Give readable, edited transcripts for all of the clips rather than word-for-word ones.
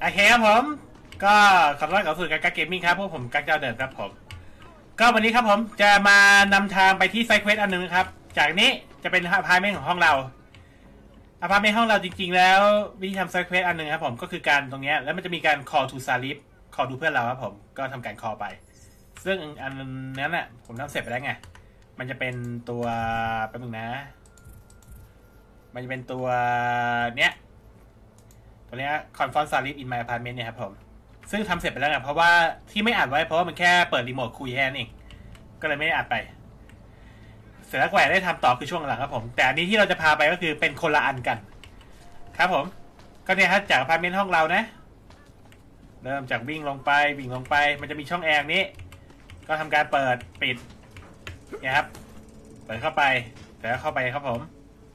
โอเคครับผมก็ขอต้อนรับเข้าสู่การเกมมิ่งครับพวกผมกักเจ้าเดิมครับผมก็วันนี้ครับผมจะมานำทางไปที่ไซเควสอันหนึ่งครับจากนี้จะเป็นอพาร์ตเมนต์ของห้องเราอพาร์ตเมนต์ห้องเราจริงๆแล้ววิธีทำไซเควสอันหนึ่งครับผมก็คือการตรงนี้แล้วมันจะมีการ call to Salif call to เพื่อนเราครับผมก็ทำการ call ไปซึ่งอันนั้นน่ะผมทำเสร็จไปแล้วไงมันจะเป็นตัวแป๊บนึงนะมันจะเป็นตัวเนี้ยตัวนี้ confront Salif in my apartment เนี่ยครับผมซึ่งทำเสร็จไปแล้วไงเพราะว่าที่ไม่อัดไว้เพราะว่ามันแค่เปิดรีโมทคุยแค่นั้นเองก็เลยไม่ได้อัดไปเสร็จแล้วแกได้ทำต่อคือช่วงหลังครับผมแต่อันนี้ที่เราจะพาไปก็คือเป็นคนละอันกันครับผมก็เนี่ยครับจากอพาร์ตเมนต์ห้องเรานะเริ่มจากวิ่งลงไปมันจะมีช่องแอร์นี้ก็ทำการเปิดปิดเนี่ยครับเปิดเข้าไปแล้วเข้าไปครับผม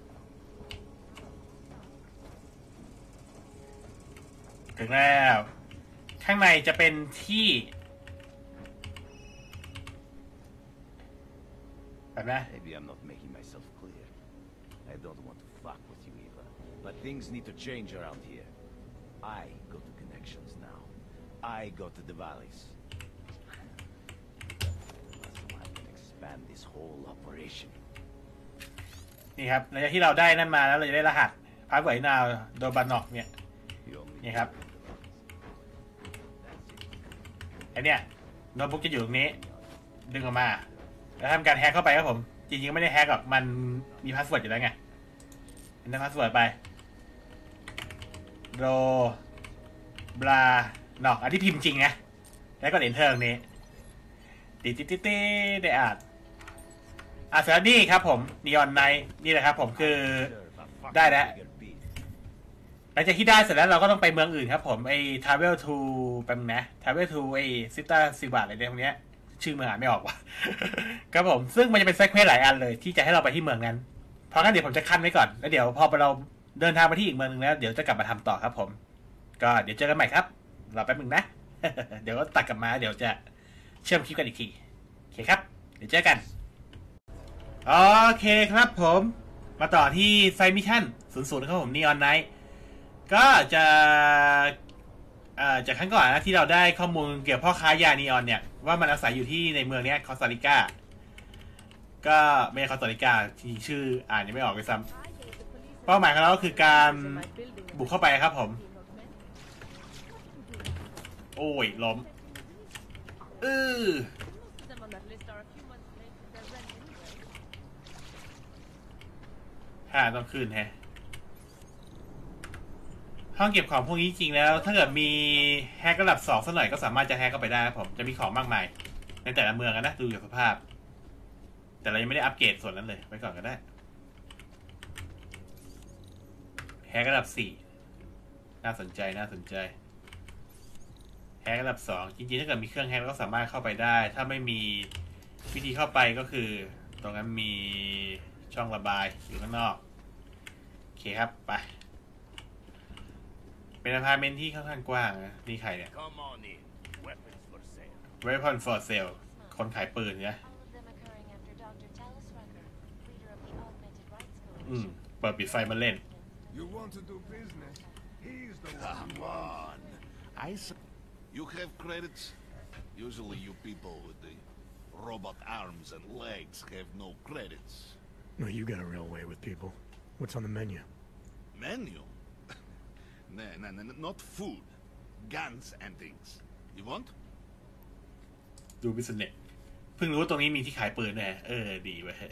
ถึงแล้วข้างในจะเป็นที่แบบนะ Maybe I'm not making myself clear. I don't want to fuck with you, Eva. But things need to change around here. I go to connections now. I go to the valleys. So I can expand this whole operation. นี่ครับหลังจากที่เราได้นั่นมาแล้วเราจะได้รหัสพาสเวิร์ดนาวโดบานอกเนี่ยนี่ครับไอเนี่ยโน้ตบุ๊กจะอยู่ตรงนี้ดึงออกมาแล้วทำการแฮกเข้าไปครับผมจริงๆไม่ได้แฮกหรอกมันมีพาสเวิร์ดอยู่แล้วไงได้พาสเวิร์ดไปโรบลานอกอันที่พิมพ์จริงนะแล้วก็เอ็นเทอร์ตรงนี้ติได้อ่านเสร็จแล้วนี่ครับผมนีออนไนท์นี่แหละครับผมคือได้แล้วหลังจากที่ได้เสร็จแล้วเราก็ต้องไปเมืองอื่นครับผมไอ้ Travel to แป๊บนะ Travel to ไอ้ซิต้าซิบะอะไรเนี่ยพวกเนี้ยชื่อเมืองอ่านไม่ออกว่ะ ครับผมซึ่งมันจะเป็นไซเควสหลายอันเลยที่จะให้เราไปที่เมืองนั้นเพราะงั้นเดี๋ยวผมจะขั้นไว้ก่อนแล้วเดี๋ยวพอเราเดินทางไปที่อีกเมืองนึงแล้วเดี๋ยวจะกลับมาทำต่อครับผมก็เดี๋ยวเจอกันใหม่ครับรอแป๊บนึงนะ เดี๋ยวก็ตัดกลับมาเดี๋ยวจะเชื่อมคลิปกันอีกทีโอเคครับเดี๋ยวเจอกันโอเคครับผมมาต่อที่ไซมิชชั่น00ครับผมนีออนไนท์ก็จะจากครั้งก่อนนะที่เราได้ข้อมูลเกี่ยวกับพ่อค้ายานีออนเนี่ยว่ามันอาศัยอยู่ที่ในเมืองนี้คอสตาริกาก็ไม่ใช่คอสตาริกาที่ชื่ออ่านยังไม่ออกเลยซ้ำเป้าหมายของเราก็คือการบุกเข้าไปครับผมโอ้ยล้มต้องขึ้นแฮะห้องเก็บของพวกนี้จริงแล้วถ้าเกิดมีแฮกระดับ2สักหน่อยก็สามารถจะแฮกเข้าไปได้ครับผมจะมีของมากมายในแต่ละเมืองนะดูจากสภาพแต่เรายังไม่ได้อัปเกรดส่วนนั้นเลยไว้ก่อนก็ได้แฮกระดับ4น่าสนใจแฮกระดับ2จริงๆถ้าเกิดมีเครื่องแฮกก็สามารถเข้าไปได้ถ้าไม่มีวิธีเข้าไปก็คือตรงนั้นมีช่องระบายอยู่ข้างนอกโอเคครับไปเป็นอพาร์ตเมนต์ที่ค่อนข้างกว้างนะนี่ใครเนี่ย Weapon for sale คนขายปืนเนี่ยเปิดปิดไฟมาเล่น Come on. You have credits? Usually you people with the robot arms and legs have no credits. No, you got a real way with people. What's on the menu? Menu? No, not food. Guns and things. You want? ดูบิสเนสเพิ่งรู้ว่าตรงนี้มีที่ขายปืนด้วยดีเว้ย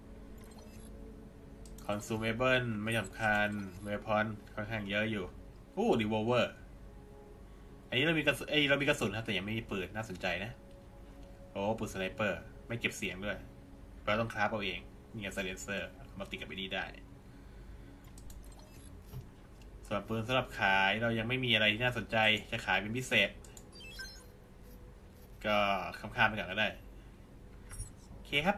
consumable ไม่สำคัญ weapon ค่อนข้างเยอะอยู่revolver อันนี้เรามีกระสุนครับแต่ยังไม่มีปืนน่าสนใจนะปืนสไนเปอร์ไม่เก็บเสียงด้วยเราต้องคราฟเอาเองมีไซเลนเซอร์มาติดกับไอ้นี่ได้ส่วนปืนสำหรับขายเรายังไม่มีอะไรที่น่าสนใจจะขายเป็นพิเศษก็ข้ามไปก่อนก็ได้โอเคครับ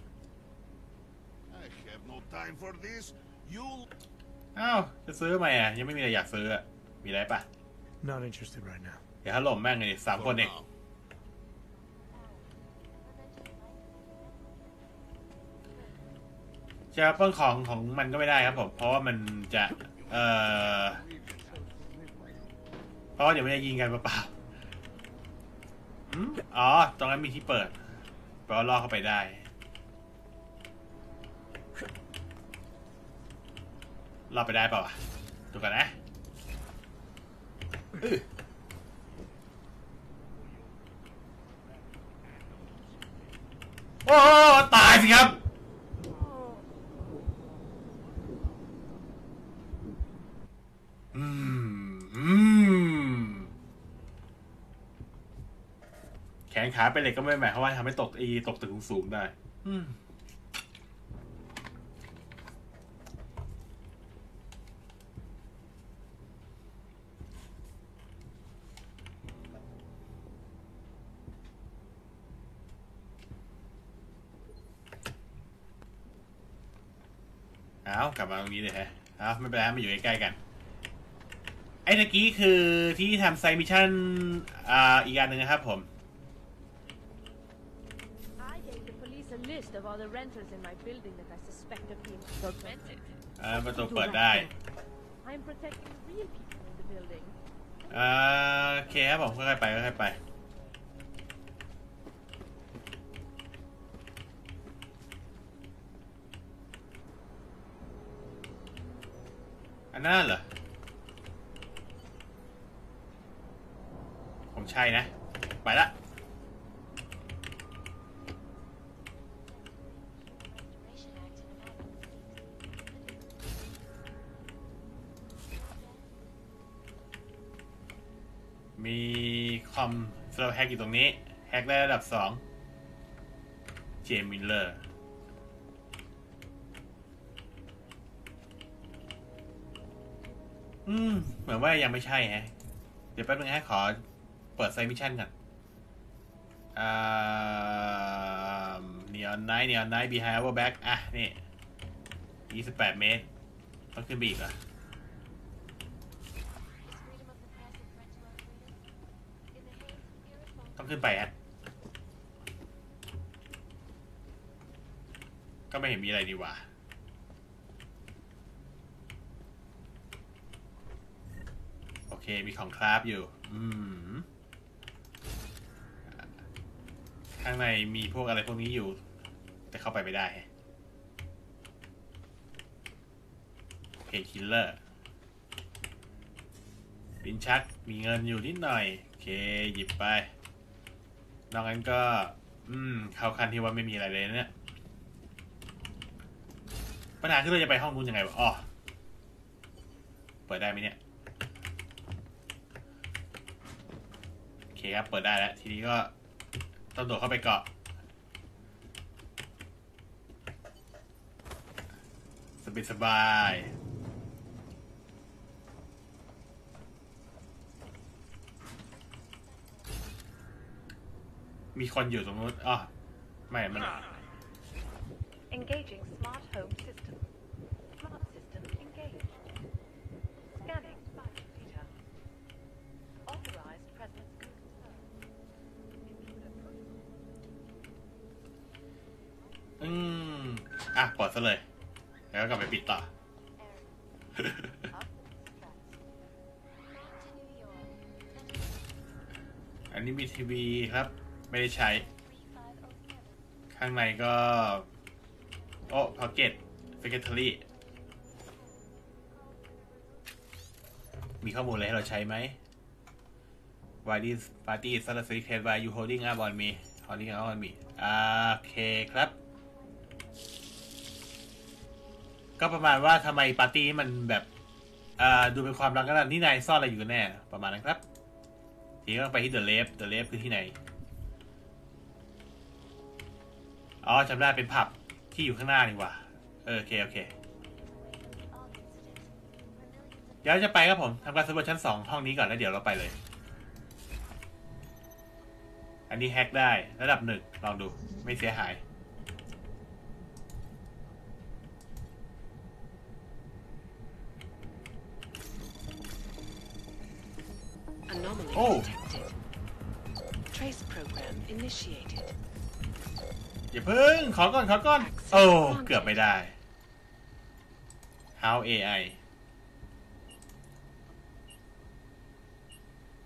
อ้าวจะซื้อไหมยังไม่มีอะไรอยากซื้อมีอะไรปะ Not interested right now. เดี๋ยวถล่มแม่งเลย3 คนเองจะปล้นของมันก็ไม่ได้ครับผมเพราะว่ามันจะราะว่าเดี๋ยวไม่ได้ยิงกันเปล่าๆอ๋อตรงนั้นมีที่เปิดแปลว่าล่อเข้าไปได้ล่อไปได้เปล่าวะดูกันนะโอ้ตายสิครับแขนขาเป็นเหล็กก็ไม่หมายความว่าทำให้ตกตึกสูงได้กลับมาตรงนี้เลยฮะไม่เป็นไรมาอยู่ใกล้ๆกันไอ้ตะกี้คือที่ทำไซมิชชั่นอีกอันหนึ่งนะครับผมประตูเปิดได้โอเคครับผมค่อยๆไปอันนั้นเหรอผมใช่นะไปละมีคอมสำหรับแฮกอยู่ตรงนี้แฮกได้ระดับ2เจมมิลเลอร์เหมือนว่ายังไม่ใช่ฮะเดี๋ยวแป๊บนึงฮะขอเปิดไซมิชชั่นก่อนNeon Night behind our back นี่28 เมตรต้องขึ้นไปอีกเหรอต้องขึ้นไปฮะก็ไม่เห็นมีอะไรดีกว่าโอเคมีของคราฟอยู่ข้างในมีพวกอะไรพวกนี้อยู่แต่เข้าไปไม่ได้เพนคิลเลอร์ลิ้นชักมีเงินอยู่นิดหน่อยโอเคหยิบไปนอกนั้นก็เข้าคันที่ว่าไม่มีอะไรเลยเนี่ยปัญหาคือเราจะไปห้องนู้นยังไงวะอ๋อเปิดได้ไหมเนี่ยโอเคครับเปิดได้แล้วทีนี้ก็ต้องโดดเข้าไปเกาะสบายมีคนอยู่ตรงนู้นอ๋อไม่มัน Engaging smart home system. Smart system engaged. Scanning vital data. Authorized presence confirmed. Intruder protocol. ปลดซะเลยแล้วก็กลับไปปิดต่อ อันนี้มีทีวีครับไม่ได้ใช้ข้างในก็พ็อกเก็ตเซกเรทอรี่มีข้อมูลอะไรให้เราใช้ไหม Why this party is such a secret Why you holding up on me holding up on me โอเคครับก็ประมาณว่าทำไมปาร์ตี้มันแบบดูเป็นความรักกันนี่นายซ่อนอะไรอยู่กันแน่ประมาณนั้นครับทีนี้ต้องไปที่เดอะเลฟคือที่ไหนอ๋อจำได้เป็นผับที่อยู่ข้างหน้านี่หว่าโอเคเดี๋ยวจะไปครับผมทำการสำรวจชั้น2ห้องนี้ก่อนแล้วเดี๋ยวเราไปเลยอันนี้แฮกได้ระดับ1ลองดูไม่เสียหาย Anomaly detected. Trace program initiated. อย่าเพิ่งขอก่อนเกือบไม่ได้ How AI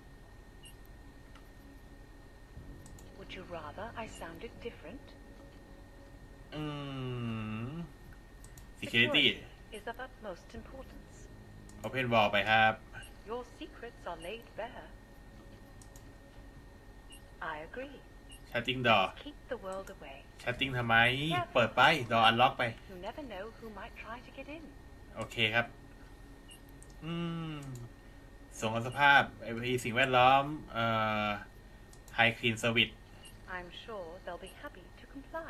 you rather I sounded different? security is of utmost importance. open wall ไปครับ Your secrets are laid bare. I agree. shutting door Keep the world away. shutting ทำไม เปิดไป door unlock ไป You never know who might try to get in. โอเคครับ ส่งสภาพไอ้สิ่งแวดล้อมhigh clean service I'm sure they'll be happy to comply.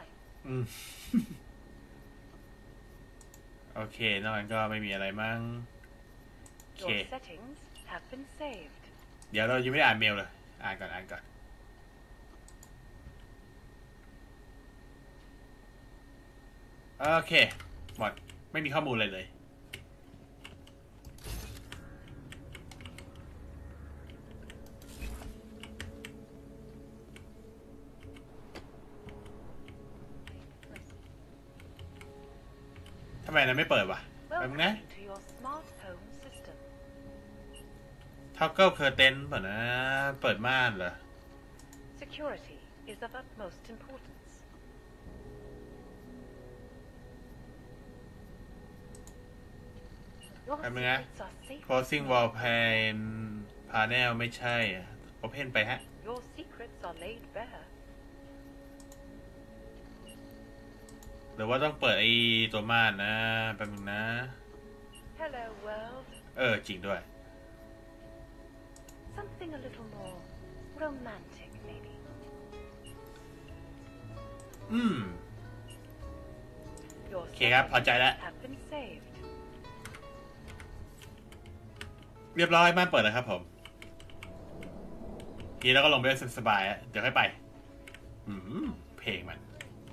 โอเคนอกนั้นก็ไม่มีอะไรมั้งโอเค Your settings have been saved. เดี๋ยวเรายังไม่ได้อ่านเมลเลย อ่านก่อน โอเค หมด ไม่มีข้อมูลเลย ทำไมนะไม่เปิดวะแป๊บนึงนะ Welcome to your smart home system. Toggle curtain เปิดนะ เปิดม่านเหรอ Security is of utmost importance. Your แป๊บนึงนะ secrets are safe. closing wall panel ไม่ใช่ open ไปฮะ Your secrets are laid bare. หรือว่าต้องเปิดไอ้ตัวม่านนะแป๊บนึงนะ Hello, world. จริงด้วย Something a little more romantic, maybe. โอ Your เคครับ พอใจแล้ว have been saved. เรียบร้อยม่านเปิดแล้วครับผม ทีแล้วก็ลงไปได้สบายๆเดี๋ยวค่อยไป เพลงมัน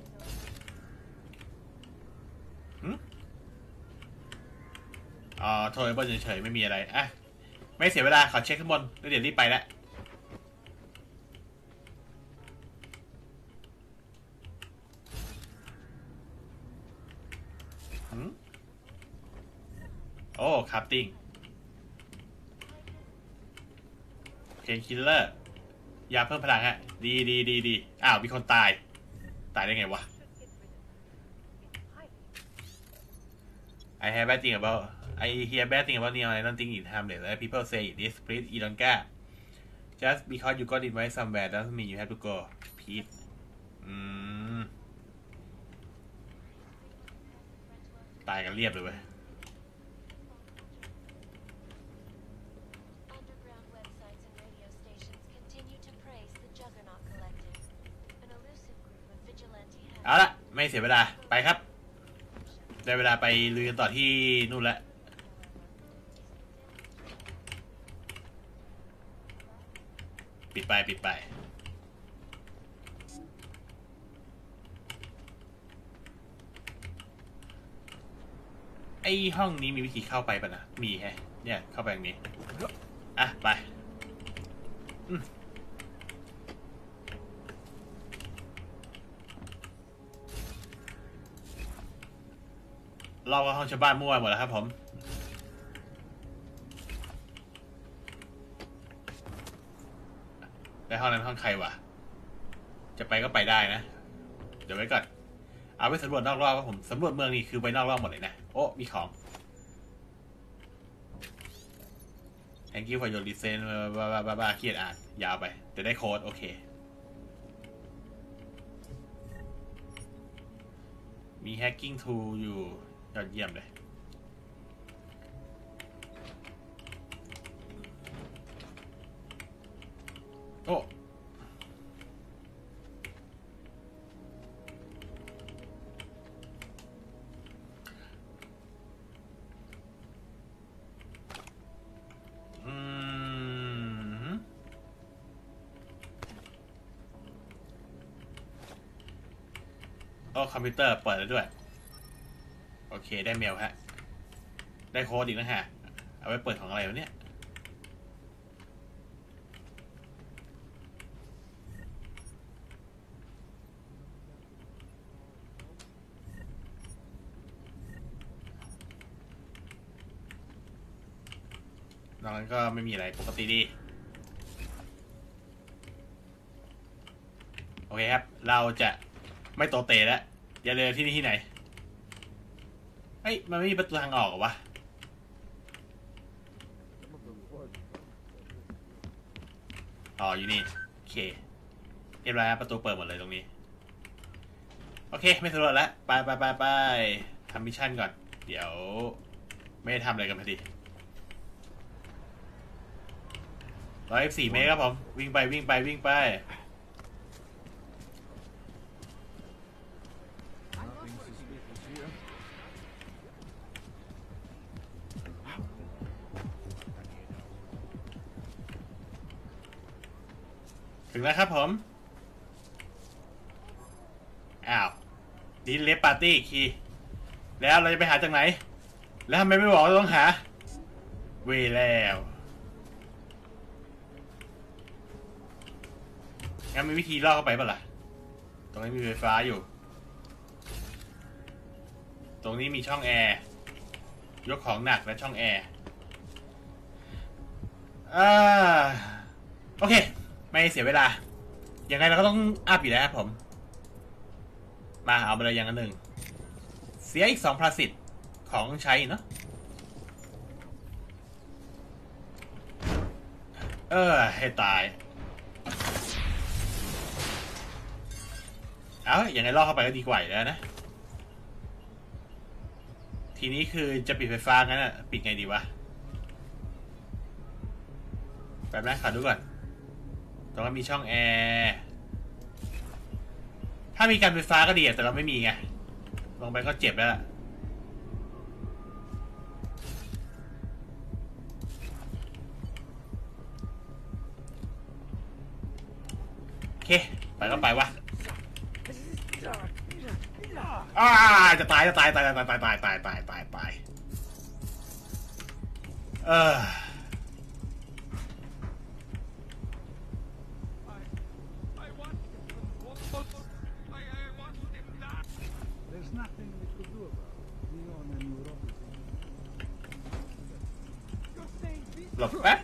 โทรไปเฉยๆไม่มีอะไร อ่ะ ไม่เสียเวลา ขอเช็คข้างบน แล้วเดี๋ยวรีบไปแล้ว โอ้คราฟติ้งเพนคิลเลอร์ ยาเพิ่มพลังฮะ ดี อ้าว มีคนตาย ตายได้ไงวะ I hear bad thing about Neon. I don't think it harmless. People say it is split Ilonga. Just because you got invited somewhere doesn't mean you have to go. Pete. ตายกันเรียบเลยเว้ย Underground websites and radio stations continue to praise the Juggernaut Collective, an elusive group of vigilante เอาละไม่เสียเวลา ไปครับ ได้เวลาไปลุยกันต่อที่นู่นแล้ว ปิดไป ไอห้องนี้มีวิธีเข้าไปป่ะนะ มีแฮะ เนี่ย เข้าไปอย่างนี้ อ่ะ ไป เราก็ห้องชาวบ้านมั่วหมดแล้วครับผม แล้วห้องนั้นห้องใครวะ จะไปก็ไปได้นะ เดี๋ยวไว้ก่อน เอาไปสำรวจนอกรอบครับผมสำรวจเมืองนี่คือไปนอกรอบหมดเลยนะ โอ้ มีของ Thank you for your listen บ้าเครียดอ่านยาวไปแต่ได้โค้ดโอเค มี hacking tool อยู่ยอดเยี่ยมเลย โอ้คอมพิวเตอร์เปิดแล้วด้วย โอเคได้เมลฮะ ได้โค้ดอีกนะฮะ เอาไว้เปิดของอะไรวะเนี่ย นอกนั้นก็ไม่มีอะไรปกติดี โอเคครับ เราจะไม่โตเตะแล้วอย่าเลยที่นี่ที่ไหนเฮ้ยมันไม่มีประตูทางออกเหรอวะอ๋ออยู่นี่โอเคเรียบร้อยครับประตูเปิดหมดเลยตรงนี้โอเคไม่สำรวจแล้วไปทำมิชชั่นก่อนเดี๋ยวไม่ได้ทำอะไรกันพอดี114 เมตรครับผมวิ่งไปถึงแล้วครับผมอ้าวดีเลฟปาร์ตี้คีย์แล้วเราจะไปหาจากไหนแล้วทำไมไม่บอกว่าต้องหาเวแล้วงั้นมีวิธีล่อเข้าไปป่ะล่ะตรงนี้มีไฟฟ้าอยู่ตรงนี้มีช่องแอร์ยกของหนักและช่องแอร์โอเคไม่เสียเวลายังไงเราก็ต้องอัพอยู่แล้วครับผมมาเอาไปเลยอย่างละ1เสียอีก2พลาสติกของใช้เนาะให้ตายอย่างไรล่อเข้าไปก็ดีกว่าแล้วนะทีนี้คือจะปิดไฟฟ้างั้นอ่ะปิดไงดีวะแป๊บนะขอดูก่อนตรงนั้นมีช่องแอร์ถ้ามีการไฟฟ้าก็ดีแต่เราไม่มีไงลงไปก็เจ็บแล้วโอเคไปก็ไปวะจะตายหลบแป๊บ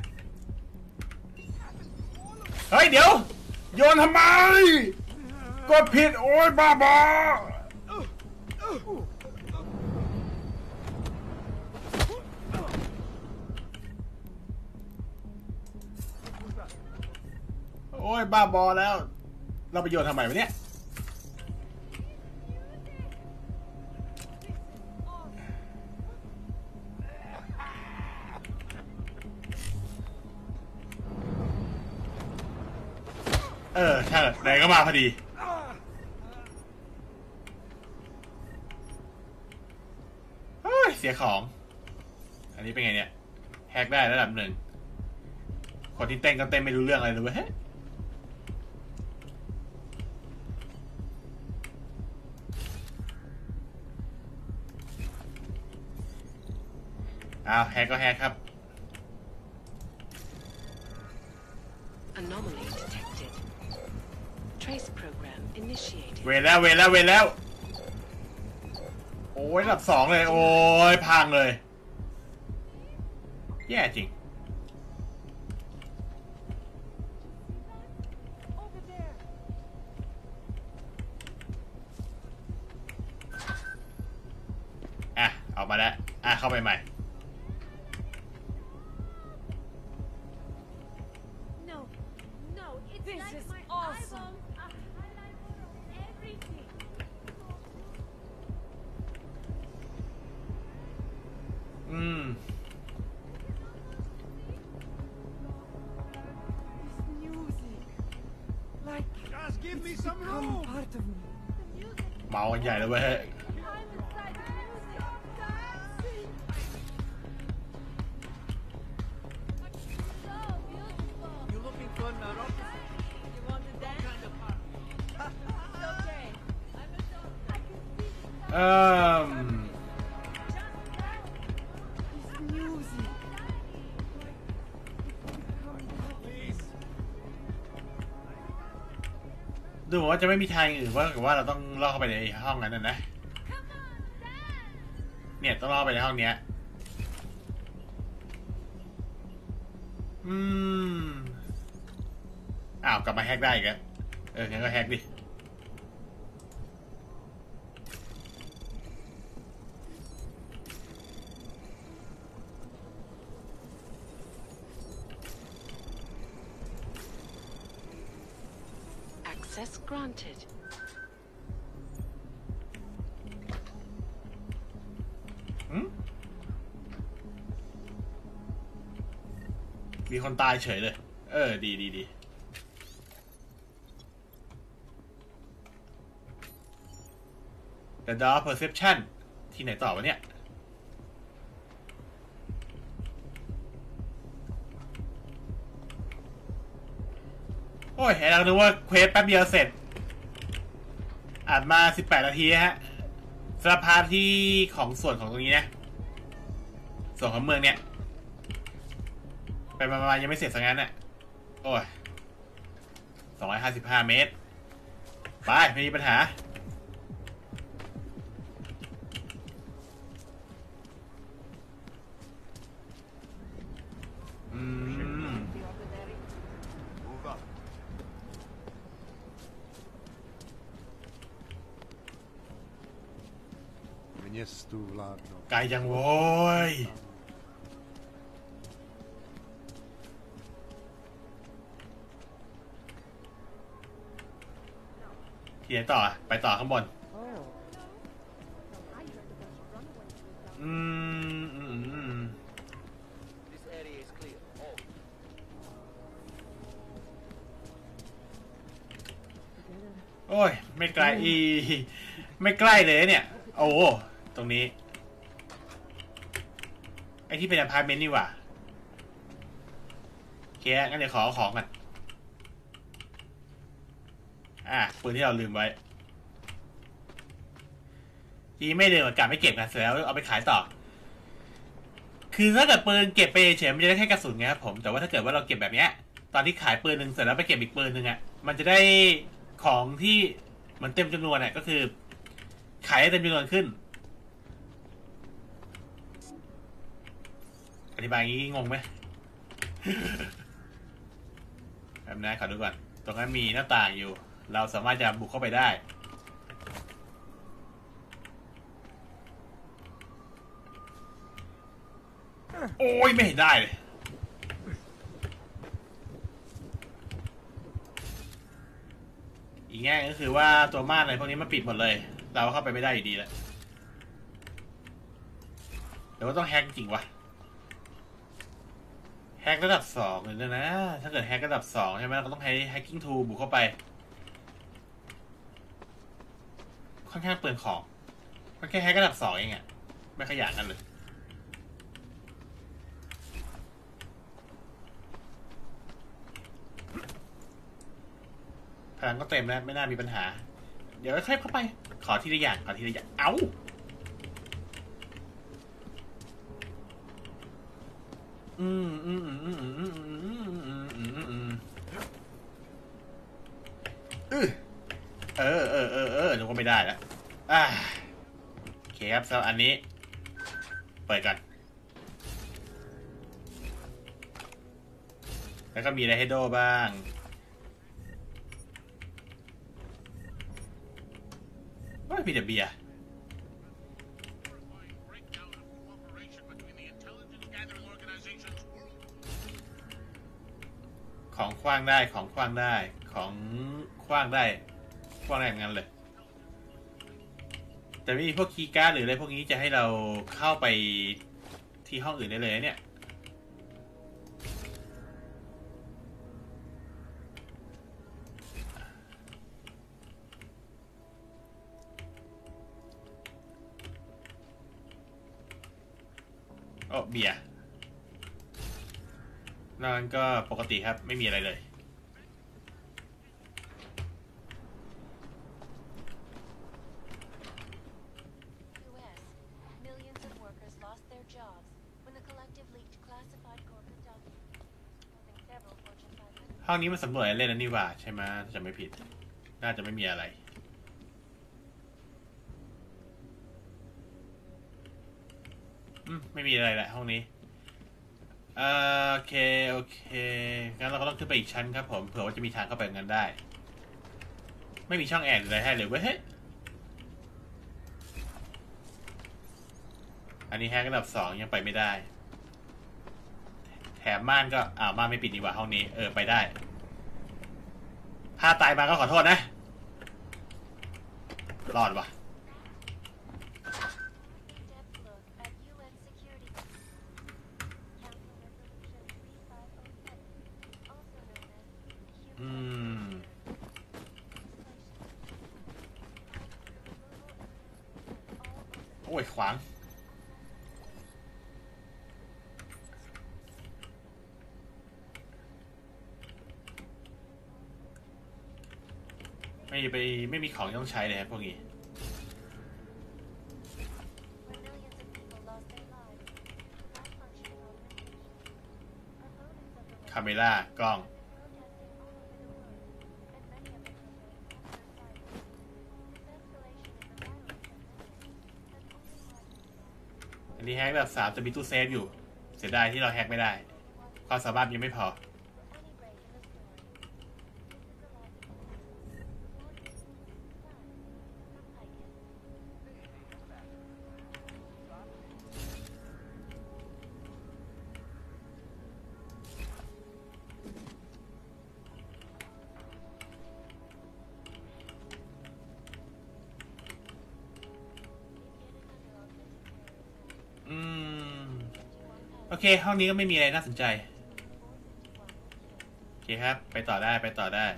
เฮ้ยเดี๋ยวโยนทำไมกดผิดโอ้ยบ้าบอโอ้ยบ้าบอแล้วเราไปโยนทำไมวะเนี่ยใช่ไหนก็มาพอดีเสียของอันนี้เป็นไงเนี่ยแฮกได้ระดับ1คนที่เต้นก็เต้นไม่รู้เรื่องอะไรเลยเว้ยแฮกก็แฮกครับ Anomaly detected. Trace program initiated. เวรแล้วโอ้ยระดับ2เลยโอ้ยพังเลยแย่จริงออกมาแล้วเข้าไปใหม่เมากันใหญ่เลยเว้ยดูเหมือนว่าจะไม่มีทางอื่นว่าเราต้องล่อเข้าไปในห้องนั้นนะเนี่ยต้องล่อไปในห้องเนี้ยกลับมาแฮกได้อีกแล้วงั้นก็แฮกดิ Access granted. มีคนตายเฉยเลยดี The Door Perception ที่ไหนต่อวะเนี่ยโอ้ยเราคิดว่าเควสแป๊บเดียวเสร็จอ่านมา18 นาทีฮะสำหรับพาร์ทที่ของส่วนของตรงนี้นะส่วนของเมืองเนี่ยไปมายังไม่เสร็จสักงั้นน่ะโอ้ย255 เมตรไปไม่มีปัญหา Městu vládnou. ไกลจังโว้ยที่ไหนต่อไปต่อข้างบน This area is clear. Oh. โอ้ยไม่ไกลไม่ใกล้เลยเนี่ยโอ้ตรงนี้ไอที่เป็นอพาร์ตเมนต์นี่หว่าโอเคงั้นเดี๋ยวขอของกันปืนที่เราลืมไว้ทีไม่ลืมกลับไม่เก็บกันเสร็จแล้วเอาไปขายต่อคือถ้าเกิดปืนเก็บไปเฉยมันจะได้แค่กระสุนไงครับผมแต่ว่าถ้าเกิดว่าเราเก็บแบบเนี้ยตอนที่ขายปืนหนึ่งเสร็จแล้วไปเก็บอีกปืนหนึ่งมันจะได้ของที่มันเต็มจำนวนก็คือขายได้เต็มจำนวนขึ้นอธิบายงี้งงไหม แบบนั้นขอดูก่อนตรงนั้นมีหน้าต่างอยู่เราสามารถจะบุกเข้าไปได้โอ้ยไม่เห็นได้เลยอีกแง่ก็คือว่าตัวม่านอะไรพวกนี้มันปิดหมดเลยเราเข้าไปไม่ได้อยู่ดีแหละเดี๋ยวต้องแฮกจริงวะแฮกระดับ2เลยนะถ้าเกิดแฮกระดับ2ใช่ไหมเราก็ต้องใช้ hacking tool บุกเข้าไปค่อนข้างเปลืองของมันแค่แฮกระดับ2เองไม่ขยันกันเลยพลังก็เต็มแล้วไม่น่ามีปัญหาเดี๋ยวค่อยเข้าไปขอทีละอย่างเอ้านึกว่าไม่ได้แล้วโอเคครับสำหรับอันนี้เปิดกันแล้วก็มีอะไรให้โดบ้างว่ามีแต่เบียร์ของขว้างได้ของขว้างได้ของขว้างได้อย่างนั้นเลยแต่ไม่มีพวกคีย์การ์ดหรืออะไรพวกนี้จะให้เราเข้าไปที่ห้องอื่นได้เลยเนี่ยโอ้เบียร์นั่นก็ปกติครับไม่มีอะไรเลย US. Millions of workers lost their jobs when the collective leaked classified corporate documents, involving several Fortune 500. ห้องนี้มันสำรวจอะไรเล่นนี่หว่าใช่ไหมถ้าจำไม่ผิดน่าจะไม่มีอะไรไม่มีอะไรแหละห้องนี้โอเคงั้นเราก็ต้องขึ้นไปอีกชั้นครับผมเผื่อว่าจะมีทางเข้าไปงั้นได้ไม่มีช่องแอร์หรืออะไรให้เลยเว้ยอันนี้แฮกระดับ2ยังไปไม่ได้แถมม่านก็ม่านไม่ปิดดีกว่าห้องนี้ไปได้ถ้าตายมาก็ขอโทษนะรอดวะ In-depth look at UN Security Council Resolution 3507, also known as the อื Human ม โอ้ยขวางไม่มีของต้องใช้เลยครับพวกนี้ where millions of people lost their lives, malfunctioning organizations. Opponents of the คาเมล่ากล้อง protesting all over the world, and many of the protests have turned violent. This escalation in the violence of millions has only widened. อันนี้แฮกแบบ3จะมีตู้เซฟอยู่ เสียดายที่เราแฮกไม่ได้ ความสามารถยังไม่พอ Any break in the story. This is a logical warning. From Pike. Get it under augmented terrorism. อืม โอเค ห้องนี้ก็ไม่มีอะไรน่าสนใจ โอเคครับ ไปต่อได้ไปต่อได้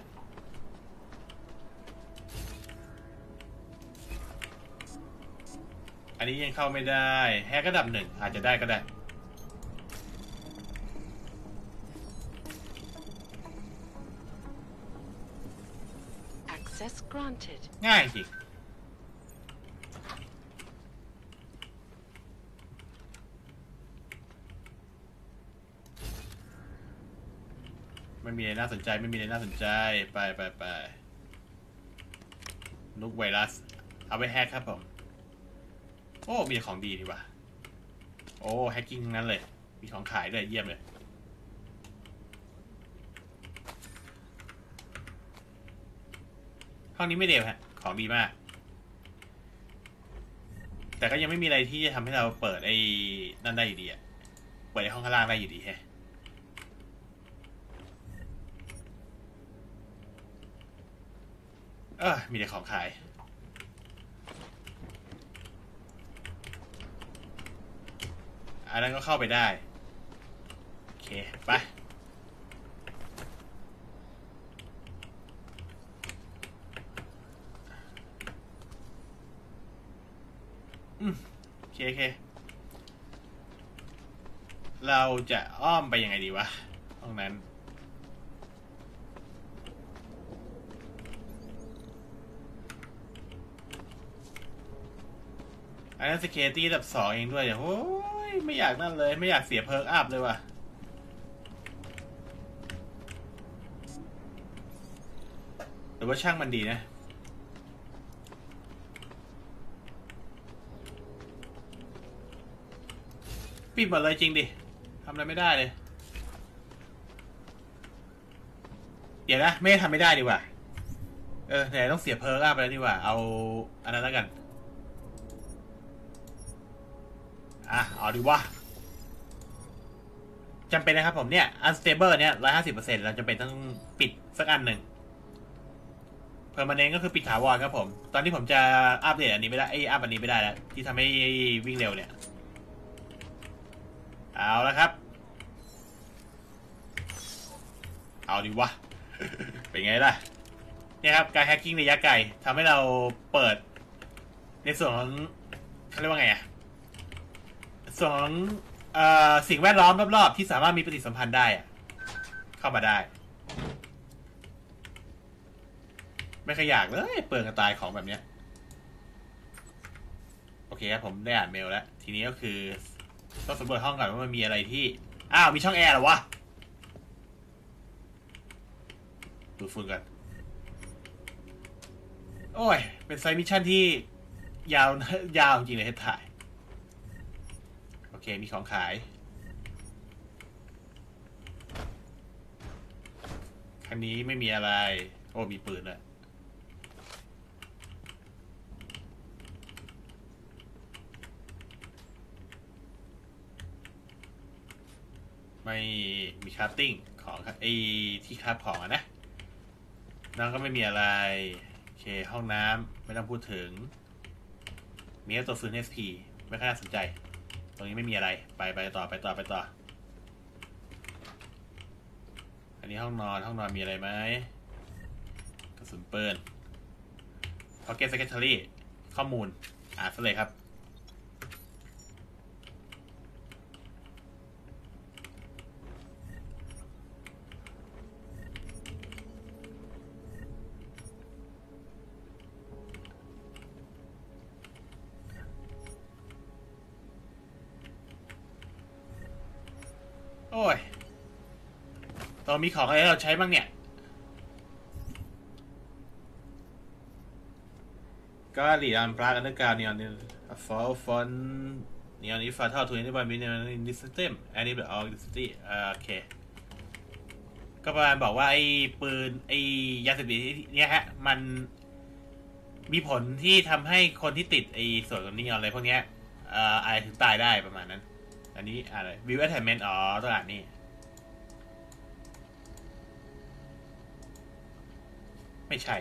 อันนี้ยังเข้าไม่ได้ แฮกระดับ1อาจจะได้ก็ได้ Access granted. ง่ายจริง ไม่มีอะไรน่าสนใจไม่มีอะไรน่าสนใจไปนุกไวรัส เอาไปแฮกครับผม โอ้มีแต่ของดีดีว่ะโอ้แฮกกิ้งทั้งนั้นเลย มีของขายด้วยเยี่ยมเลย ห้องนี้ไม่เร็วฮะ ของดีมาก แต่ก็ยังไม่มีอะไรที่จะทำให้เราเปิดไอ้นั่นได้อยู่ดีอะเปิดไอ้ห้องข้างล่างได้อยู่ดีแฮะ มีแต่ของขาย อันนั้นก็เข้าไปได้ โอเค ไป โอเค เราจะอ้อมไปยังไงดีวะห้องนั้น อันนั้น security ระดับ2เองด้วยโอ้ยไม่อยากนั่นเลย ไม่อยากเสียเพิร์กอัพเลยว่ะ หรือว่าช่างมันดีนะ ปิดหมดเลยจริงดิ ทำอะไรไม่ได้เลย เดี๋ยวนะ ไม่ทำไม่ได้ดีกว่า ไหนต้องเสียเพิร์กอัพไปแล้วดีกว่า เอาอันนั้นแล้วกัน เอาดีวะจำเป็นนะครับผมเนี่ย unstable เนี่ย150%เราจำเป็นต้องปิดสักอันหนึ่ง permanent ก็คือปิดถาวรครับผม ตอนที่ผมจะอัปเดตอันนี้ไม่ได้อัปอันนี้ไม่ได้แล้ว ที่ทำให้วิ่งเร็วเนี่ย เอาแล้วครับ เอาดีวะ เป็นไงล่ะ เนี่ยครับ การแฮกกิ้งระยะไกลทำให้เราเปิด ในส่วนของเขาเรียกว่าไงอะส่วนของสิ่งแวดล้อมรอบๆที่สามารถมีปฏิสัมพันธ์ได้อะเข้ามาได้ ไม่ขยากเลยเปิดกระตายของแบบเนี้ย โอเคครับผมได้อ่านเมลแล้ว ทีนี้ก็คือต้องสำรวจห้องก่อนว่ามันมีอะไรที่มีช่องแอร์เหรอวะดูดฝุ่นกันโอ้ยเป็นไซต์มิชชั่นที่ยาวจริงเลยให้ถ่ายโอเคมีของขายคันนี้ไม่มีอะไรโอ้มีปืนเลยไม่มีคราฟติ้งของไอ้ที่คราฟของนะน้องก็ไม่มีอะไรโอเคห้องน้ำไม่ต้องพูดถึงมีแค่ตัวฟื้น SP ไม่ค่อยน่าสนใจตรงนี้ไม่มีอะไรไปต่ออันนี้ห้องนอนมีอะไรไหมกระสุนปืน Pocket Secretary ข้อมูลซะเลยครับโอ้ยตอนมีของอะไรให้เราใช้บ้างเนี่ยก็หลีอันปลากันด้วยกันนีออนฟอนนีออนนี้ฟาเท่าทุนนี้บอลมีในดิสเต็มอันนี้แบบออดิสตี้โอเคก็ประมาณบอกว่าไอ้ปืนไอ้ยาเสพติดเนี่ยฮะมันมีผลที่ทำให้คนที่ติดไอ้ส่วนของนีออนอะไรพวกเนี้ยอะไรถึงตายได้ประมาณนั้นอันนี้อะไรวิวแอทแทนเมนต์ต้องอ่านนี่ไม่ใช่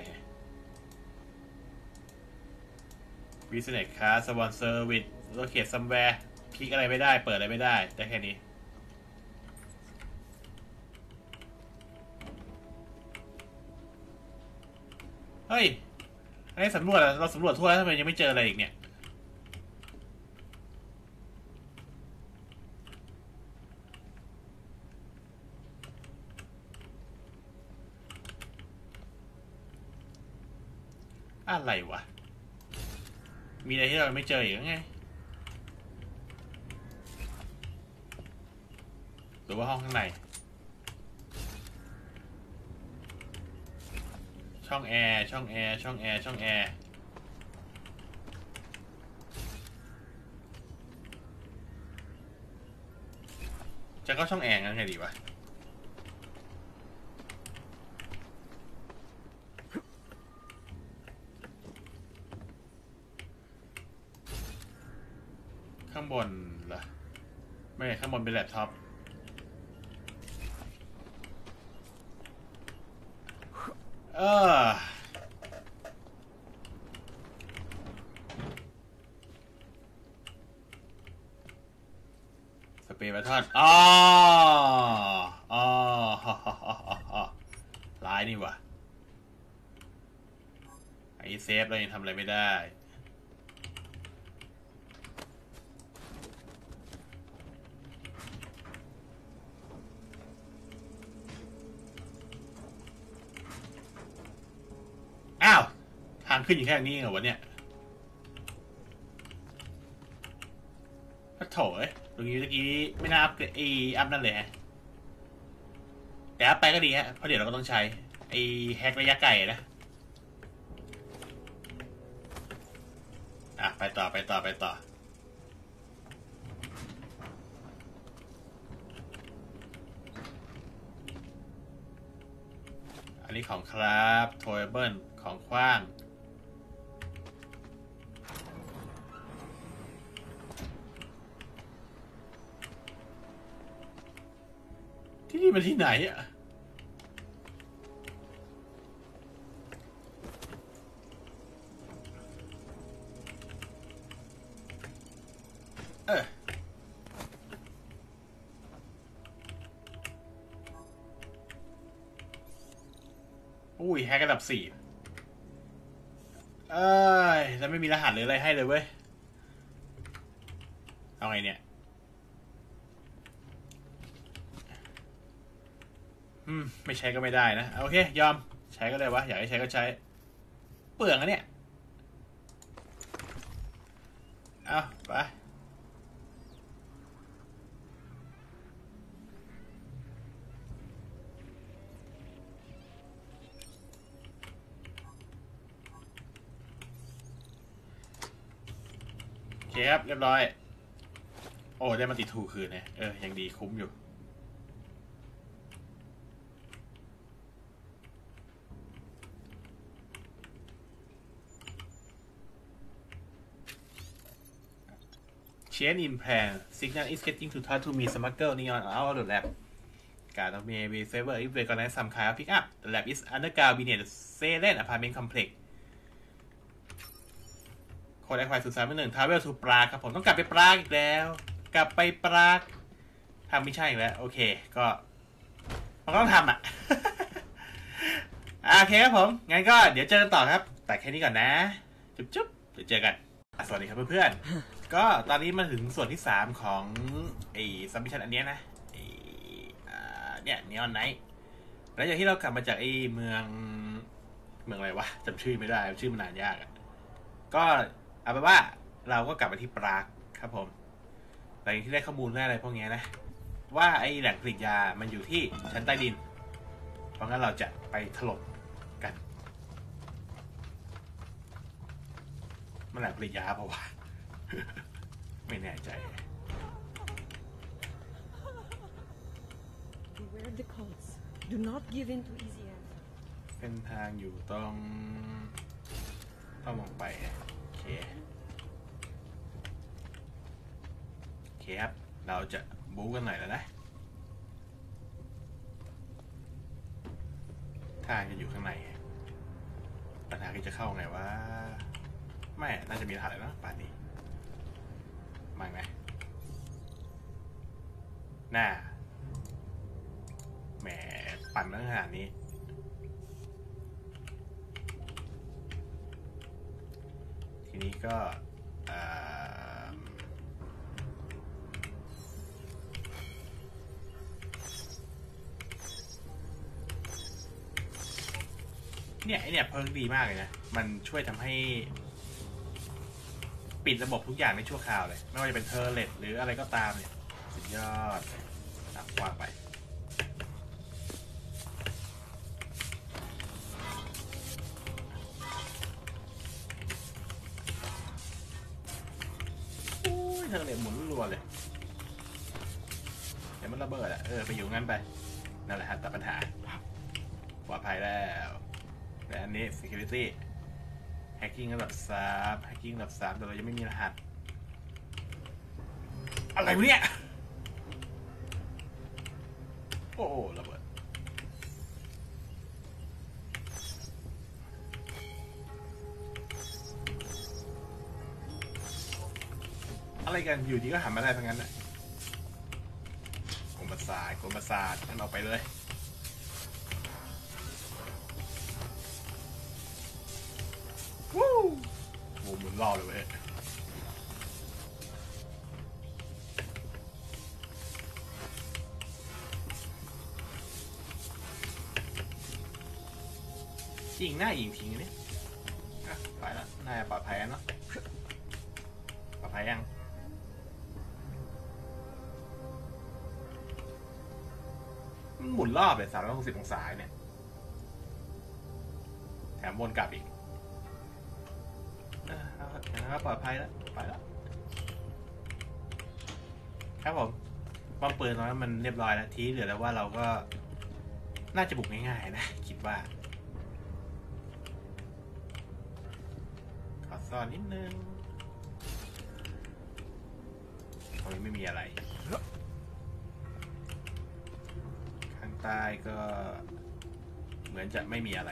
บิสเนสคลาสสปอนเซอร์วิดโลเคทซัมแวร์คลิกอะไรไม่ได้เปิดอะไรไม่ได้แต่แค่นี้เฮ้ยอันนี้สำรวจเราสำรวจทั่วแล้วทำไมยังไม่เจออะไรอีกเนี่ยอะไรวะมีอะไรที่เราไม่เจออีกไงหรือว่าห้องข้างในช่องแอร์จะเข้าช่องแอร์งั้นไงดีวะข้างบนเหรอไม่ข้างบนเป็นแล็ปท็อปสเปรย์แบตทอนร้ายนี่วะไอเซฟเรายังทำอะไรไม่ได้ทางขึ้นอยู่แค่นี้เหรอวะเนี่ยถ้าโถยตรงนี้เมื่อกี้ไม่น่าอัพอัพนั่นเลยฮะแต่อัพไปก็ดีฮะเพราะเดี๋ยวเราก็ต้องใช้ไอ้แฮกระยะไกลนะไปต่ออันนี้ของครับโทยเบิลของขว้างที่นี่มันที่ไหนอ่ะอุ้ยแฮกระดับ4แล้วไม่มีรหัสหรืออะไรให้เลยเว้ยเอาไงเนี่ยไม่ใช้ก็ไม่ได้นะโอเคยอมใช้ก็ได้วะอยากให้ใช้ก็ใช้เปลืองอะเนี่ยเอาไปโอเคครับเรียบร้อยโอ้ได้มาติดถูคืนเนี่ยยังดีคุ้มอยู่Change in plan. Signal is getting too hard to meet smuggle neon out of the lab. การต้องมี favor if we gonna some kind of pick up the lab is underground beneath the Selen apartment complex โค้ด X Y 031 travel to Prague ครับผมต้องกลับไปปรากอีกแล้วกลับไปปรากทำไม่ใช่อีกแล้วโอเคก็มันต้องทำอ่ะ โอเคครับผมงั้นก็เดี๋ยวเจอกันต่อครับแต่แค่นี้ก่อนนะจุ๊บเดี๋ยวเจอกันสวัสดีครับเพื่อนๆก็ตอนนี้มาถึงส่วนที่3ของไอ้ซัมมิชชั่นอันนี้นะเนี่ยนีออนไนท์แล้วอย่างที่เรากลับมาจากไอ้เมืองอะไรวะจำชื่อไม่ได้ชื่อมันนานยากอ่ะก็เอาเป็นว่าเราก็กลับมาที่ปรากครับผมหลังจากที่ได้ข้อมูลได้อะไรพวกนี้นะว่าไอ้แหล่งผลิตยามันอยู่ที่ชั้นใต้ดินเพราะงั้นเราจะไปถล่มกันมันแหล่งผลิตยาเปล่าวะ ไม่แน่ใจ Beware the cults. Do not give in to easy answers. เป็นทางอยู่ต้องลงไปโอเคครับเราจะบู๊กันหน่อยแล้วนะทางจะอยู่ข้างในปัญหาคือจะเข้าไงวะไม่น่าจะมีรหัสแล้วนะป่านนี้มาไหมน่าแหมปั่นตั้งขนาดนี้ทีนี้ก็เนี่ยเพิ่งดีมากเลยนะมันช่วยทำให้ปิดระบบทุกอย่างในชั่วคราวเลยไม่ว่าจะเป็นเทอร์เลตหรืออะไรก็ตามเนี่ยสุดยอดตักวางไปโอ้ยเทอร์เลตหมุนรัวเลยเดี๋ยวมันระเบิดไปอยู่งั้นไปนั่นแหละฮะตัดปัญหาปลอดภัยแล้วและอันนี้ security hacking ระดับ3 hacking ระดับ3แต่เรายังไม่มีรหัสอะไรวะเนี่ยโอ้ระเบิดอะไรกันอยู่ดีก็หันมาได้ทั้งนั้นนะกลประสาทนั่นเอาไปเลยวู้โหหมุนรอบเลยเว้ยยิงหน้ายิงทิ้งเนี่ยไปแล้วน่าจะปลอดภัยแล้วเนาะปลอดภัยยังมันหมุนรอบเลย360 องศาเนี่ยแถมวนกลับอีกปลอดภัยแล้วไปแล้วครับผมป้อมปืนตอนนั้นมันเรียบร้อยแล้วทีเหลือแล้วว่าเราก็น่าจะบุกง่ายๆนะคิดว่าขอซ่อนนิดนึงตรงนี้ไม่มีอะไรข้างใต้ก็เหมือนจะไม่มีอะไร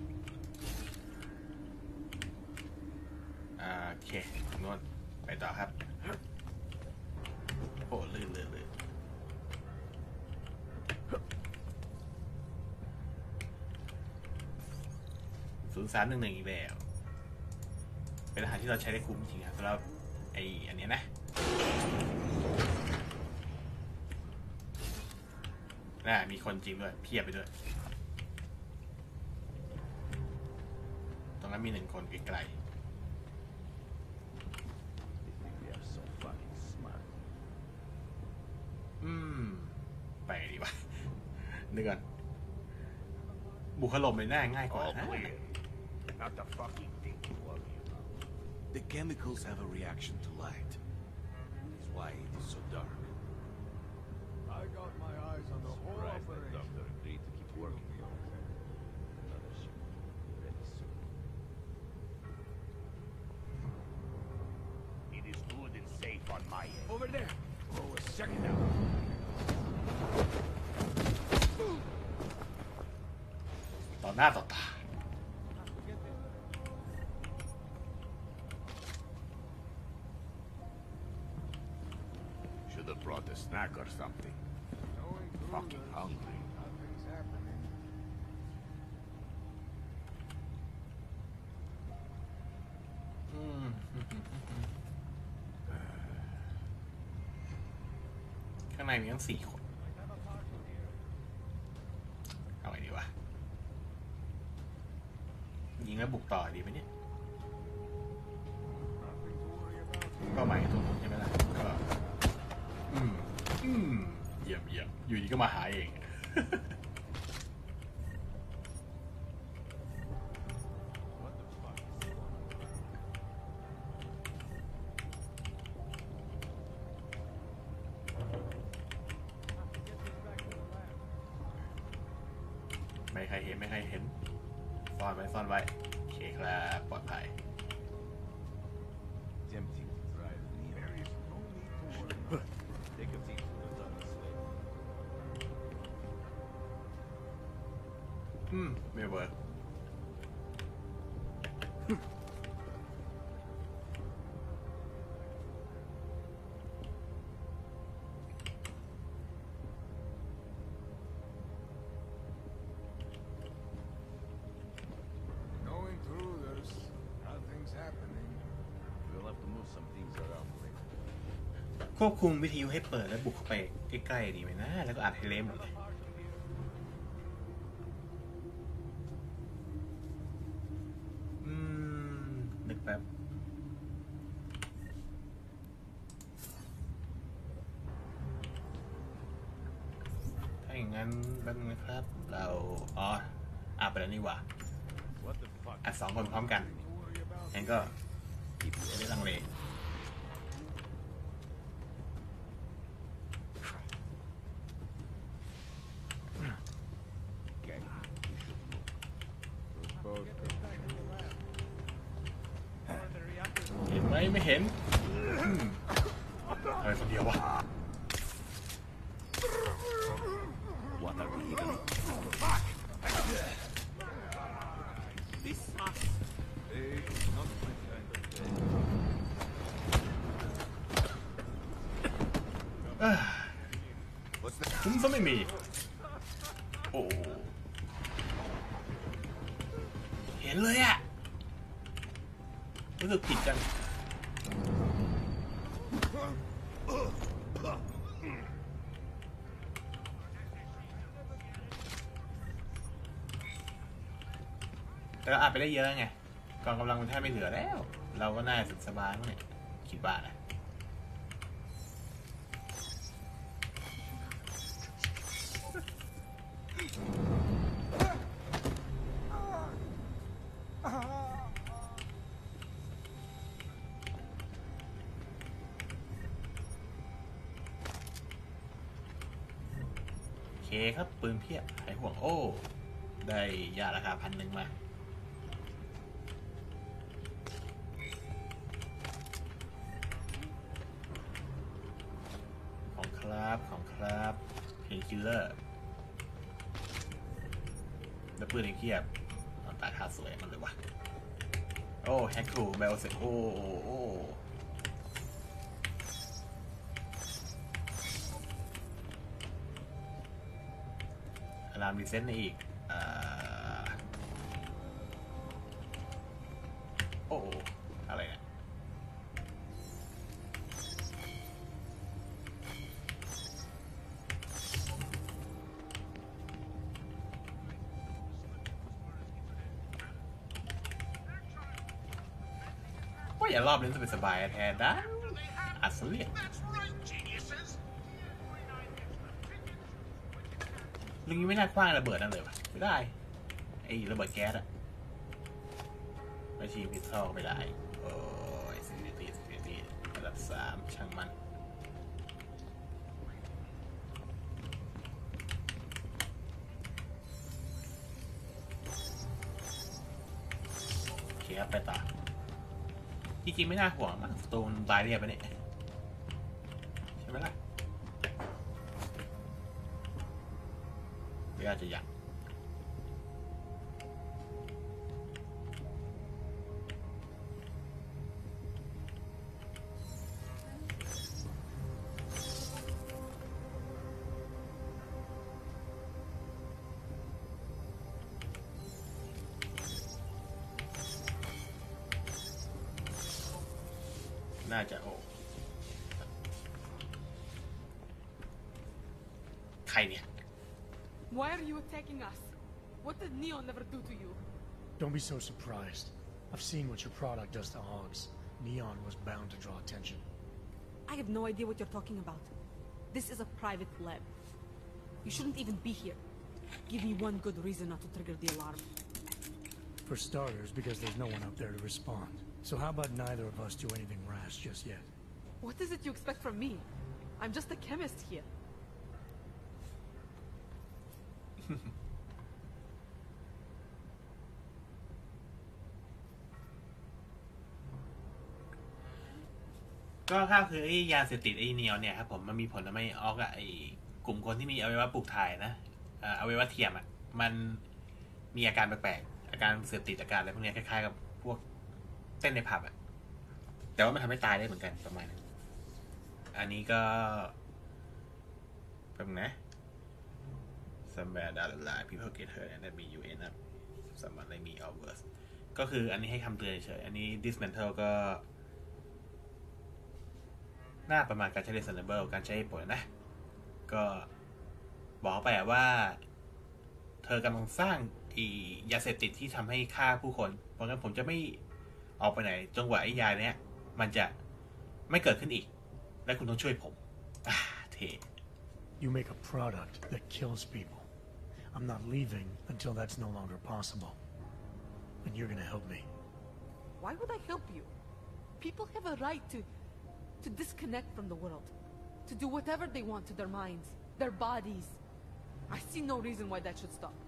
โอเคนวดไปต่อครับโอ้ลื่น0311อีกแล้วเป็นรหัสที่เราใช้ได้คุ้มจริงครับสำหรับอันนี้นะมีคนจริงด้วยเพียบไปด้วยตรงนั้นมี1 คนไกลๆไปดีวะนึกก่อนบุคลมเลยน่าง่ายกว่านะ Not the fucking thing to worry about. The chemicals have a reaction to light. That's why it is so dark. I got my eyes on the whole operation. The doctor agreed to keep working. Another ship ready soon. It is good and safe on my end. Over there. Oh, a second now. อหน้าต่อตา Should have brought a snack or something. Fucking hungry. Nothing's happening. ข้างในมีทั้ง4 คนเอาไงดีวะยิงแล้วบุกต่อดีไหมเนี่ยเป้าหมายตัวผมใช่ไหมล่ะก็เยี่ยมอยู่ดีก็มาหาเอง ไม่ใครเห็นซ่อนไว้โอเคครับปลอดภัย Tempting to try it near. There is no need to worry. Take a seat. Put on the sled. ไม่เวิร์ก Going through this. Nothing's happening. We'll have to move some things around later. ควบคุมวิทยุให้เปิดแล้วบุกเข้าไปใกล้ๆดีไหมนะแล้วก็อัดให้เละหมดเลยนึกแป๊บถ้าอย่างนั้นแป๊บนึงนะครับเราอัดไปแล้วนี่หว่า What the fuck? อัด2 คนพร้อมกันงั้นก็จะได้ลังเล Okay. We should move. Both. เห็นไหมไม่เห็นอะไรคนเดียววะ What are we even? This sucks. It's not my kind of day. คุ้มซะไม่มีโอ้เห็นเลยอะรู้สึกผิดจังแต่เราอาจไปได้เยอะไงกองกำลังมันแทบไม่เหลือแล้ว เราก็น่าสุดสบายมั้งเนี่ยคิดว่านะโอเคครับปืนเพียบหายห่วงโอ้ได้ยาราคา1,000มาของครับเพนคิลเลอร์แล้วปืนไอ้เกียบตาท่าสวยมันเลยวะโอ้แฮกคูเบลเซโอ้อะลามรีเซ็ตในอีกโอ้อะไรเนี่ยว่าอย่ารอบนี้จะเป็นสบายแทนนะอัศเรียลุงยังไม่น่าคว้างระเบิดนั่นเลยปะไม่ได้ไอ้ระเบิดแก๊สอะไม่ชีพิษเข้าไม่ได้โอ้ยซีนิตี้ระดับ3ช่างมันโอเคครับไปต่อจริงๆไม่น่าห่วงมั้งตัวมันตายเรียบไปเนี่ยใช่ไหมล่ะหรืออาจจะยังน่าจะโอ้ใครเนี่ย Why are you attacking us? What did Neon ever do to you? Don't be so surprised. I've seen what your product does to hogs. Neon was bound to draw attention. I have no idea what you're talking about. This is a private lab. You shouldn't even be here. Give me one good reason not to trigger the alarm. For starters, because there's no one up there to respond. So how about neither of us do anything rash just yet? What is it you expect from me? I'm just a chemist here. ก็คือไอ้ยาเสพติดไอ้เนียวเนี่ยครับผมมันมีผลทำให้ออกไอ้กลุ่มคนที่มีอวัยวะปลูกถ่ายนะอวัยวะเทียมอ่ะมันมีอาการแปลกๆอาการเสพติดอาการอะไรพวกนี้คล้ายๆกับพวกเต้นในผับอ่ะแต่ว่ามันทำให้ตายได้เหมือนกันประมาณนั้นอันนี้ก็เป็นไง somewhere down the line people get hurt and then you end up someone like me or worse ก็คืออันนี้ให้คำเตือนเฉยอันนี้ dismantle ก็หน้าประมาณการใช้ reasonable การใช้ผลนะก็บอกไปว่าเธอกำลังสร้างยาเสพติดที่ทำให้ฆ่าผู้คนเพราะงั้นผมจะไม่ออกไปไหนจนกว่าไอ้ยาเนี้ยมันจะไม่เกิดขึ้นอีกและคุณต้องช่วยผมเท่ You make a product that kills people. I'm not leaving until that's no longer possible. And you're gonna help me. Why would I help you? People have a right to disconnect from the world. To do whatever they want to their minds, their bodies. I see no reason why that should stop.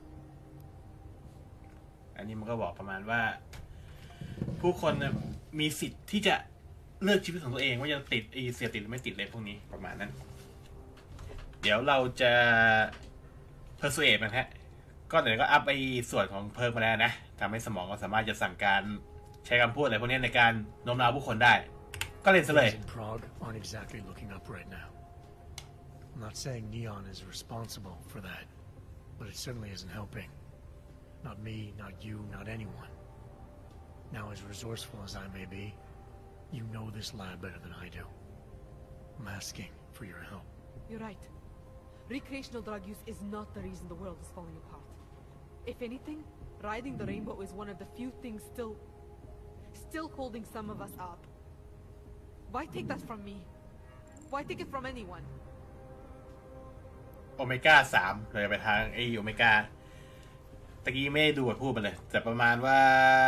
อันนี้มันก็บอกประมาณว่าผู้คนมีสิทธิ์ที่จะเลือกชีวิตของตัวเองว่าจะติดเสพติดหรือไม่ติดเลยพวกนี้ประมาณนั้นเดี๋ยวเราจะ persuade มันฮะก็เดี๋ยวก็อัพไอ้ส่วนของเพิร์กมาแล้วนะทำให้สมองเราสามารถจะสั่งการใช้คำพูดอะไรพวกนี้ในการโน้มน้าวผู้คนได้ก็เล่นซะเลย Things in Prague aren't exactly looking up right now. I'm not saying Neon is responsible for that, but it certainly isn't helping. Not me, not you, not anyone. Now, as resourceful as I may be, you know this lab better than I do. I'm asking for your help. You're right. Recreational drug use is not the reason the world is falling apart. If anything, riding the rainbow is one of the few things still holding some of us up. Why take that from me? Why take it from anyone? โอเมก้า3เลยไปทางไอ้โอเมก้าตะกี้ไม่ได้ดูพูดมาเลยแต่ประมาณว่า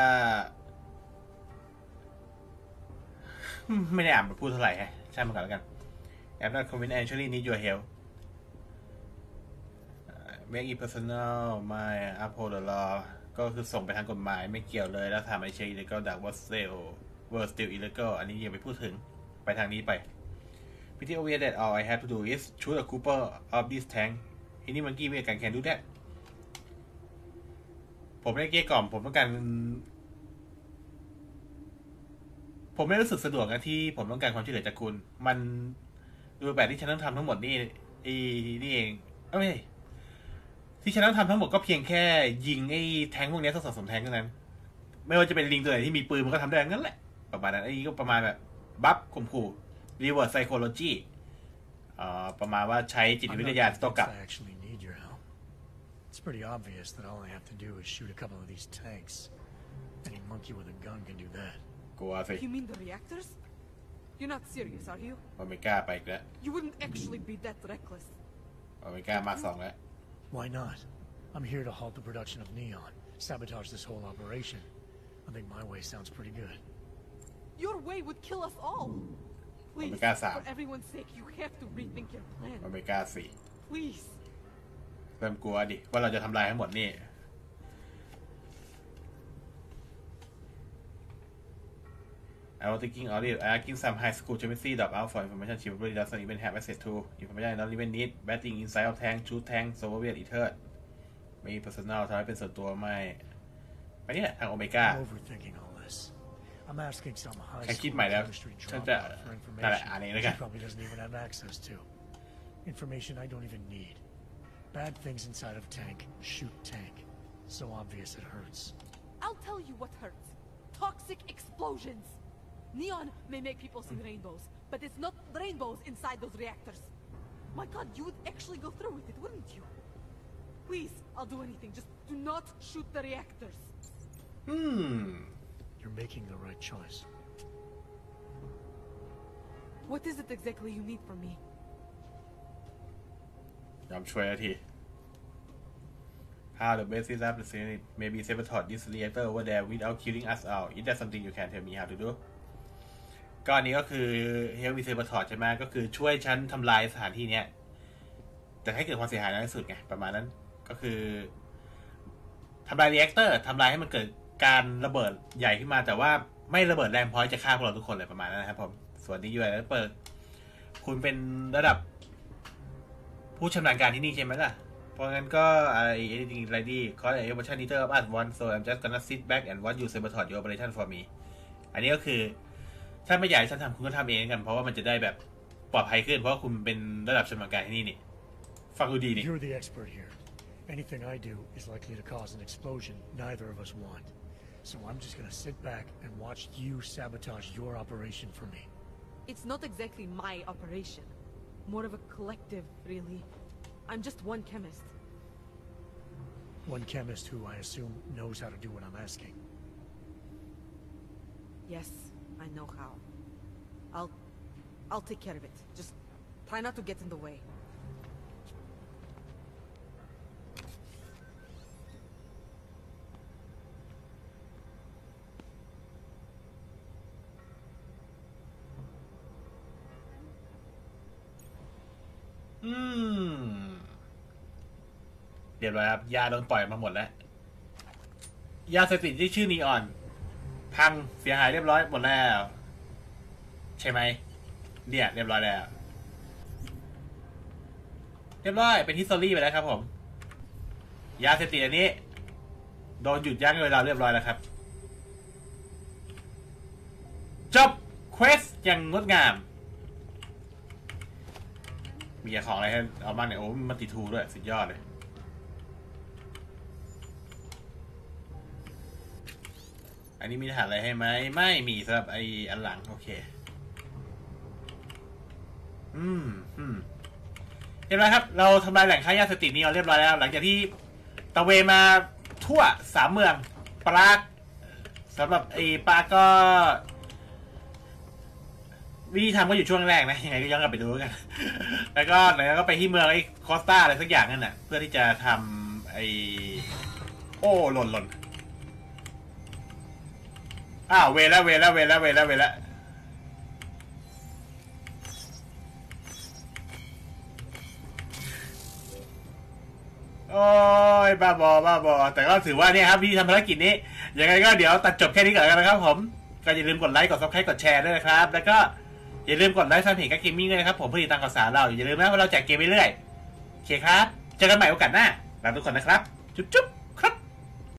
ไม่ได้อ่านบทพูดเท่าไหร่ฮะใช่มันก่อนแล้วกัน I'm not convinced I actually need your help make it personal my uphold the law ก็คือส่งไปทางกฎหมายไม่เกี่ยวเลยแล้วทำไอเชยแล้วก็ดักว่า still illegal อันนี้อย่าไปพูดถึงไปทางนี้ไป Pretty obvious that all I have to do is shoot a cooper of this tank ทีนี้มันกี้ไม่กันแคนดูได้ผมไม่ได้เกลี้ยกล่อมผมต้องการผมไม่รู้สึกสะดวกนะที่ผมต้องการความช่วยเหลือจากคุณมันดูแบบที่ฉันต้องทำทั้งหมดนี่นี่เองไม่ที่ฉันต้องทำทั้งหมดก็เพียงแค่ยิงไอ้แทงพวกนี้สัก2-3แทงเท่านั้นไม่ว่าจะเป็นลิงตัวไหนที่มีปืนมันก็ทำได้งั้นแหละประมาณนั้นไอ้ก็ประมาณแบบบัฟข่มขู่ reverse psychology ประมาณว่าใช้จิตวิทยาโต้กลับ It's pretty obvious that all I have to do is shoot a couple of these tanks. Any monkey with a gun can do that. กลัวสิ You mean the reactors? You're not serious, are you? โอเมก้าไปอีกแล้ว You wouldn't actually be that reckless. โอเมก้ามา2แล้ว Why not? I'm here to halt the production of Neon, sabotage this whole operation. I think my way sounds pretty good. Your way would kill us all. Please, Omega 3 for everyone's sake, you have to rethink your plan. โอเมก้า Please. 4เริ่มกลัวดิว่าเราจะทำลายทั้งหมดนี่I was thinking of it. Asking some high school chemistry drop out for information she probably doesn't even have access to. Information not even need. Batting inside of tank, shoot tank, Soviet ether. ไม่ personal ทำให้เป็นส่วนตัวไม่ไปเนี่ยทางโอเมก้า I'm overthinking all this. I'm asking some high แค่คิด school ใหม่แล้ว chemistry ฉันจะ dropout for นั่นแหละ information อ่านเองแล้วกัน she probably doesn't even have access to. Information I don't even need. Bad things inside of tank. Shoot tank. So obvious it hurts. I'll tell you what hurts. Toxic explosions. Neon may make people see rainbows, but it's not rainbows inside those reactors. My God, you would actually go through with it, wouldn't you? Please, I'll do anything. Just do not shoot the reactors. You're making the right choice. What is it exactly you need from me? ยอมช่วยที How the best is up the Senate maybe sabotage this reactor over there without killing us out. Is that something you can tell me how to do? ก็อันนี้ก็คือ Help me sabotage ใช่ไหมก็คือช่วยฉันทำลายสถานที่เนี้ยแต่ให้เกิดความเสียหายน้อยที่สุดไงประมาณนั้นก็คือทำลายรีแอคเตอร์ทำลายให้มันเกิดการระเบิดใหญ่ขึ้นมาแต่ว่าไม่ระเบิดแรงพอจะฆ่าพวกเราทุกคนเลยประมาณนั้นนะครับผมส่วนนี้อยู่แล้วเปิดคุณเป็นระดับผู้ชำนาญการที่นี่ใช่ไหมล่ะเพราะงั้นก็anything ready cause a version leader of us one so I'm just gonna sit back and watch you sabotage your operation for me อันนี้ก็คือถ้าไม่อยากให้ฉันทำคุณก็ทำเองกันเพราะว่ามันจะได้แบบปลอดภัยขึ้นเพราะว่าคุณเป็นระดับชำนาญการที่นี่นี่ฟังดูดีนี่ You're the expert here. Anything I do is likely to cause an explosion neither of us want. So I'm just gonna sit back and watch you sabotage your operation for me. It's not exactly my operation. More of a collective, really. I'm just one chemist. One chemist who I assume knows how to do what I'm asking. Yes, I know how. I'll take care of it. Just try not to get in the way. เรียบร้อยครับยาโดนปล่อยมาหมดแล้วยาเสพติดที่ชื่อนีออนพังเสียหายเรียบร้อยหมดแล้วใช่ไหมเนี่ยเรียบร้อยแล้วเรียบร้อยเป็นฮิสตอรี่ไปแล้วครับผมยาเสพติดอันนี้โดนหยุดยั้งเวลาเรียบร้อยแล้วครับจบเควสอย่างงดงามมีของอะไรให้เอาบ้างเนี่ยโอ้มันติทูด้วยสุดยอดเลยอันนี้มีทหารอะไรให้ไหมไม่มีสำหรับไอ้อันหลังโอเคเรียบร้อยครับเราทำลายแหล่งค้ายาเสพติดนี้เรียบร้อยแล้วหลังจากที่ตะเวนมาทั่ว3เมืองปรากสำหรับไอ้ปรากก็วิธีทำก็อยู่ช่วงแรกนะยังไงก็ย้อนกลับไปดูกันแล้วก็ไหนก็ไปที่เมืองไอ้คอสตาอะไรสักอย่างนั่นน่ะเพื่อที่จะทำไอ้โอ้หล่นอ้าวเวละโอ้ยบ้าบอแต่ก็ถือว่าเนี่ยครับวิธีทำภารกิจนี้ยังไงก็เดี๋ยวตัดจบแค่นี้ก่อนกันนะครับผมก็อย่าลืมกดไลค์กด Subscribe กดแชร์ด้วยนะครับแล้วก็อย่าลืมกดไลค์แฟนเพจกักเกมมิ่งด้วยนะครับผมเพื่อติดตามข่าวสารเราอย่าลืมนะว่าเราแจกเกมไปเรื่อยโอเคครับเจอกันใหม่โอกาสหน้าลาทุกคนนะครับจุ๊บ